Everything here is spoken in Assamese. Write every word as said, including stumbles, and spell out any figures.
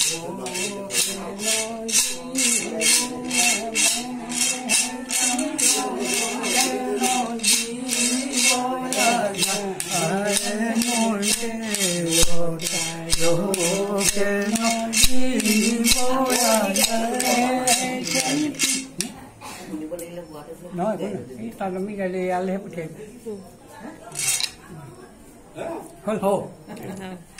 nói cái ta nó mới ra đi ăn hết một thêm hôn hồ